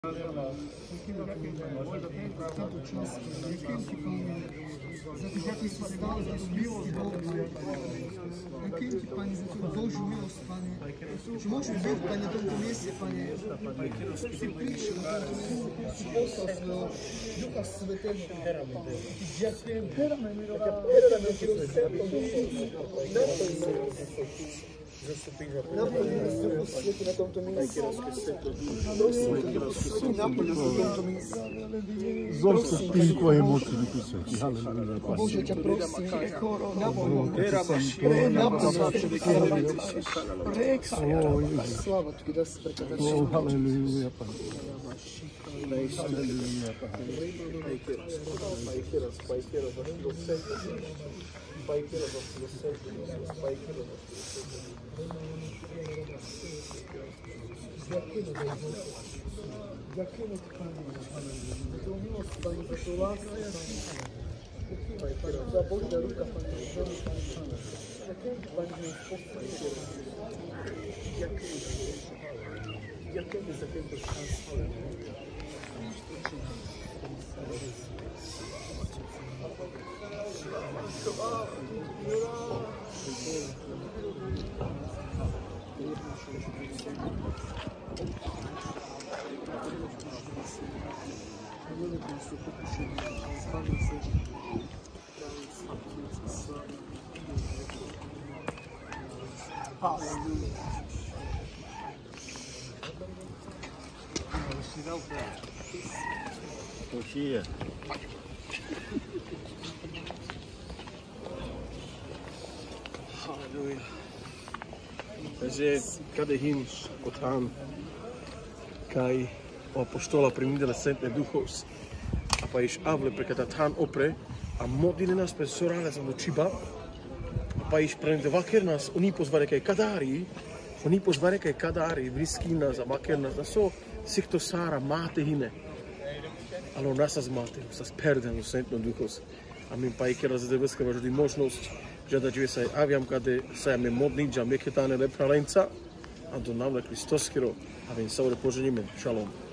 Tanto čas, jakým za tých, aký si stál, za tú milosť Bohu, jakým ti, Pane, za tú Božiu milosť, Pane, že môžem byť, Pane, na tomto mieste, Pane, si prišiel na tomto mieste, si poslal svojho Ducha Svätého. Ti ďakujem, naplň nás Duchu Svätý na tomto mieste. Prosím ťa, Duchu Svätý, naplň nás na tomto mieste. Zostupi Tvoje moci, Duchu Svätý. Halleluja. Bože, ťa prosím, naplň nás. Sláva Ti, dá sa prekladať. Halleluja, Pane. Halleluja, Pane. Ďakujeme Ti, Pane, za tú milosť, Pane, za tú lásku, Ďakujeme, Pane, za Božia ruka, Pane, ďakujem Ti, Pane, že nás postavíš. Ďakujeme za tento čas, To žije. Halleluja. Takže kade hinš od Han, kaj o apostola primidele sentne duhos, a pa iš avle prekada Han opre, a modine nas per sorale sam do ciba, a pa iš prende vaker nas, oni pozvare kaj kadari, briskin nas, a vaker nas, da so sikto sara mate hine. Alo nasas mate, sas perden u sentno duhos. A min pa ikera za deveska važdi možnost, že da džve saj avjam kade saj me modni dža meketane lepralenca, a do navle kristoskiro, a vin saure poženime. Šalom.